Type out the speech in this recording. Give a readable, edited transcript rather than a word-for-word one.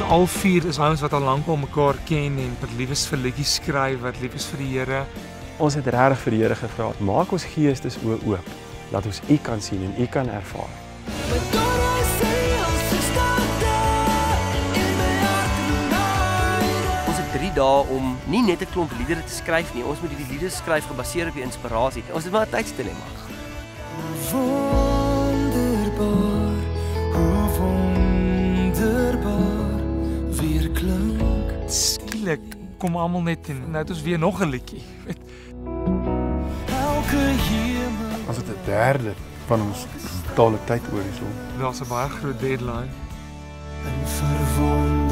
al vier is ouens wat al lank al mekaar ken en wat liefes vir liedjies skryf, wat liefes vir die Here. Ons het regtig vir die Here gevra, maak ons geestes oop, dat ons U kan sien en U kan ervaar. Ons het 3 dae om nie net 'n klomp liedere te skryf nie, ons moet die liedere skryf gebaseer op die inspirasie. Ons het maar 'n tydsdilemma. Wonderbaar, hoe wonderbaar weer klink. Skielik kom almal net en nou het ons weer nog 'n liedjie. Elke hemel. As dit 'n derde van ons totale tydhorison. Daar's 'n baie groot deadline. En verwonder.